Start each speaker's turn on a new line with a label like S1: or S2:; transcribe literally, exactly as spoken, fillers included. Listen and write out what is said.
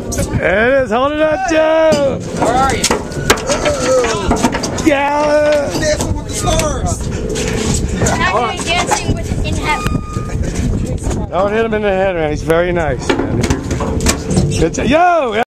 S1: There it is. Hold it up, Joe.
S2: Where are you?
S1: Yeah.
S3: Dancing with the stars.
S4: Now you're dancing with in heaven.
S1: Don't hit him in the head, man. He's very nice. Man. Good job. Yo.